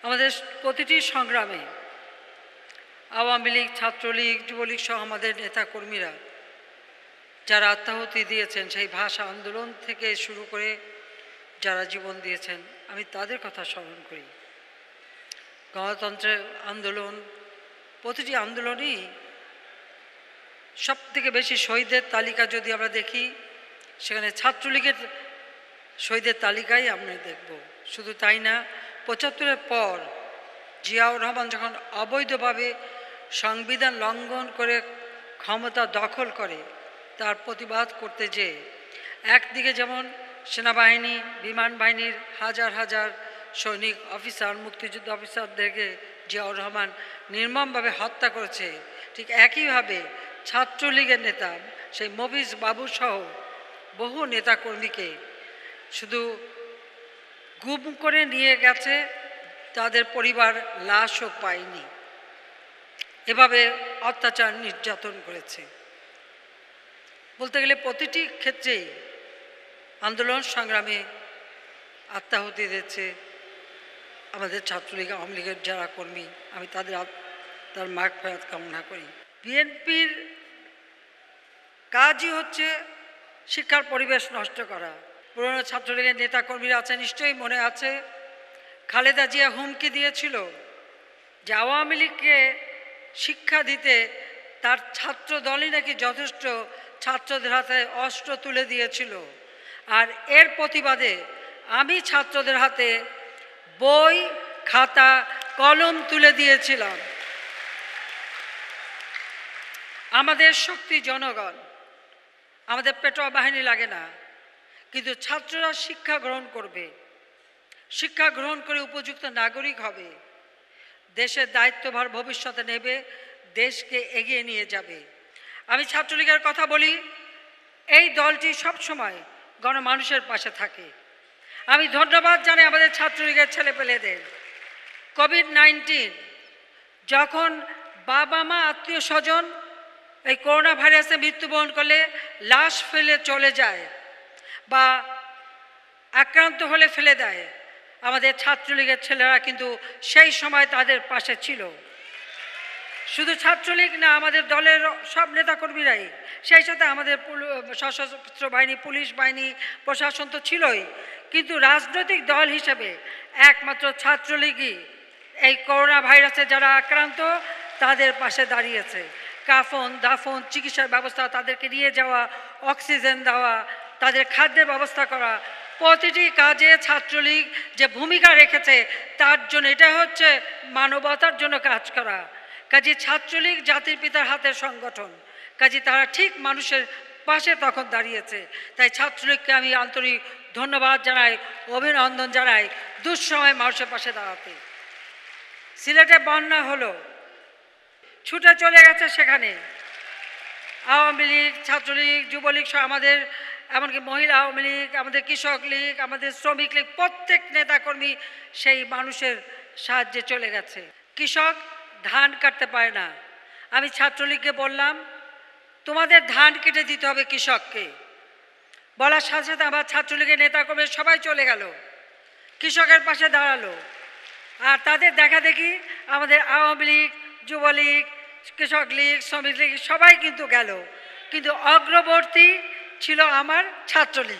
আমাদের প্রতিটি সংগ্রামে আওয়ামী লীগ, ছাত্রলীগ, যুবলীগ সহ আমাদের নেতাকর্মীরা যারা আত্মাহুতি দিয়েছেন, সেই ভাষা আন্দোলন থেকে শুরু করে যারা জীবন দিয়েছেন, আমি তাদের কথা স্মরণ করি। গণতন্ত্রের আন্দোলন, প্রতিটি আন্দোলনই সব থেকে বেশি শহীদের তালিকা যদি আমরা দেখি, সেখানে ছাত্রলীগের শহীদের তালিকাই আমরা দেখব। শুধু তাই না, ৭৫-এর পর জিয়াউর রহমান যখন অবৈধভাবে সংবিধান লঙ্ঘন করে ক্ষমতা দখল করে, তার প্রতিবাদ করতে যে একদিকে যেমন সেনাবাহিনী, বিমান বাহিনীর হাজার হাজার সৈনিক অফিসার, মুক্তিযুদ্ধ অফিসারদেরকে জিয়াউর রহমান নির্মমভাবে হত্যা করেছে, ঠিক একইভাবে ছাত্রলীগের নেতা সেই মফিজ বাবু সহ বহু নেতাকর্মীকে শুধু গুম করে নিয়ে গেছে, তাদের পরিবার লাশও পায়নি। এভাবে অত্যাচার, নির্যাতন করেছে। বলতে গেলে প্রতিটি ক্ষেত্রেই আন্দোলন সংগ্রামে আত্মাহুতি দিয়েছে আমাদের ছাত্রলীগ, আওয়ামী লীগের যারা কর্মী। আমি তার মাগফিরাত কামনা করি। বিএনপির কাজই হচ্ছে শিক্ষার পরিবেশ নষ্ট করা। পুরনো ছাত্রলীগের নেতাকর্মীরা আছে, নিশ্চয়ই মনে আছে, খালেদা জিয়া হুমকি দিয়েছিল যে আওয়ামী লীগকে শিক্ষা দিতে তার ছাত্র দলই নাকি যথেষ্ট, ছাত্রদের হাতে অস্ত্র তুলে দিয়েছিল। আর এর প্রতিবাদে আমি ছাত্রদের হাতে বই, খাতা, কলম তুলে দিয়েছিলাম। আমাদের শক্তি জনগণ, আমাদের পেটোয়া বাহিনী লাগে না, কিন্তু ছাত্ররা শিক্ষা গ্রহণ করবে, শিক্ষা গ্রহণ করে উপযুক্ত নাগরিক হবে, দেশের দায়িত্বভার ভবিষ্যতে নেবে, দেশকে এগিয়ে নিয়ে যাবে। আমি ছাত্রলীগের কথা বলি, এই দলটি সবসময় গণমানুষের পাশে থাকে। আমি ধন্যবাদ জানাই আমাদের ছাত্রলীগের ছেলেপেলেদের। কোভিড-19 যখন বাবা মা, আত্মীয় স্বজন এই করোনা ভাইরাসে মৃত্যুবরণ করলে লাশ ফেলে চলে যায় বা আক্রান্ত হলে ফেলে দেয়, আমাদের ছাত্রলীগের ছেলেরা কিন্তু সেই সময় তাদের পাশে ছিল। শুধু ছাত্রলীগ না, আমাদের দলের সব নেতাকর্মীরাই, সেই সাথে আমাদের সশস্ত্র বাহিনী, পুলিশ বাহিনী, প্রশাসন তো ছিলই, কিন্তু রাজনৈতিক দল হিসেবে একমাত্র ছাত্রলীগই এই করোনা ভাইরাসে যারা আক্রান্ত তাদের পাশে দাঁড়িয়েছে। কাফন, দাফন, চিকিৎসার ব্যবস্থা, তাদেরকে নিয়ে যাওয়া, অক্সিজেন দেওয়া, তাদের খাদ্যের ব্যবস্থা করা, প্রতিটি কাজে ছাত্রলীগ যে ভূমিকা রেখেছে, তার জন্য এটা হচ্ছে মানবতার জন্য কাজ করা। কাজে ছাত্রলীগ জাতির পিতার হাতের সংগঠন, কাজে তারা ঠিক মানুষের পাশে তখন দাঁড়িয়েছে। তাই ছাত্রলীগকে আমি আন্তরিক ধন্যবাদ জানাই, অভিনন্দন জানাই দুঃসময় মানুষের পাশে দাঁড়াতে। সিলেটে বন্যা হলো, ছুটে চলে গেছে সেখানে আওয়ামী লীগ, ছাত্রলীগ, যুবলীগ সহ আমাদের, এমনকি মহিলা আওয়ামী লীগ, আমাদের কৃষক লীগ, আমাদের শ্রমিক লীগ, প্রত্যেক নেতাকর্মী সেই মানুষের সাহায্যে চলে গেছে। কৃষক ধান কাটতে পারে না, আমি ছাত্রলীগকে বললাম তোমাদের ধান কেটে দিতে হবে কৃষককে। বলার সাথে সাথে আমার ছাত্রলীগের নেতাকর্মী সবাই চলে গেল, কৃষকের পাশে দাঁড়ালো। আর তাদের দেখা দেখি আমাদের আওয়ামী লীগ, যুবলীগ, কৃষক লীগ, শ্রমিক লীগ সবাই কিন্তু গেল, কিন্তু অগ্রবর্তী ছিল আমার ছাত্রলীগ।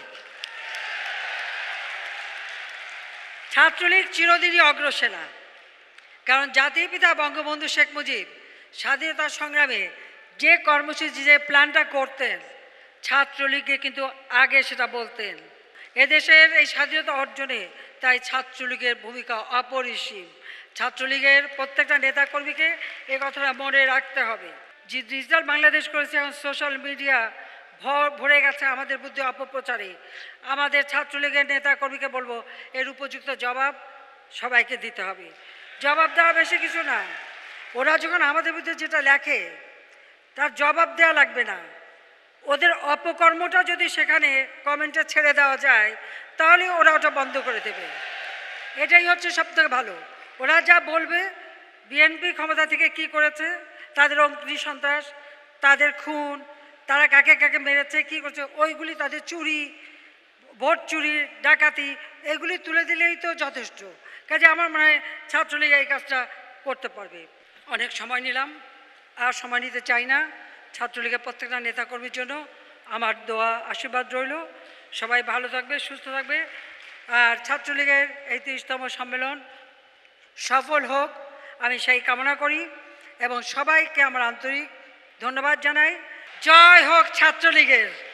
ছাত্রলীগ চিরদিনই অগ্রসেনা, কারণ জাতির পিতা বঙ্গবন্ধু শেখ মুজিব স্বাধীনতা সংগ্রামে যে কর্মসূচি, যে প্ল্যানটা করতেন, ছাত্রলীগকে কিন্তু আগে সেটা বলতেন। এদেশের এই স্বাধীনতা অর্জনে তাই ছাত্রলীগের ভূমিকা অপরিসীম। ছাত্রলীগের প্রত্যেকটা নেতাকর্মীকে এ কথাটা মনে রাখতে হবে। যে ডিজিটাল বাংলাদেশ করেছে, এখন সোশ্যাল মিডিয়া ভরে গেছে আমাদের বুদ্ধি অপপ্রচারে। আমাদের ছাত্রলীগের নেতাকর্মীকে বলবো, এর উপযুক্ত জবাব সবাইকে দিতে হবে। জবাব দেওয়া বেশি কিছু না, ওরা যখন আমাদের বিরুদ্ধে যেটা লেখে তার জবাব দেওয়া লাগবে না, ওদের অপকর্মটা যদি সেখানে কমেন্টে ছেড়ে দেওয়া যায় তাহলে ওরা ওটা বন্ধ করে দেবে। এটাই হচ্ছে সবথেকে ভালো। ওরা যা বলবে, বিএনপি ক্ষমতা থেকে কি করেছে, তাদের অগ্নি সন্ত্রাস, তাদের খুন, তারা কাকে কাকে মেরেছে, কি করছে, ওইগুলি, তাদের চুরি, ভোট চুরি, ডাকাতি, এগুলি তুলে দিলেই তো যথেষ্ট। কাজে আমার মনে হয় ছাত্রলীগ এই কাজটা করতে পারবে। অনেক সময় নিলাম, আর সময় নিতে চাই না। ছাত্রলীগের প্রত্যেকটা নেতাকর্মীর জন্য আমার দোয়া আশীর্বাদ রইল। সবাই ভালো থাকবে, সুস্থ থাকবে। আর ছাত্রলীগের এই ৩০তম সম্মেলন সফল হোক, আমি সেই কামনা করি এবং সবাইকে আমার আন্তরিক ধন্যবাদ জানাই। জয় হোক ছাত্রলীগের।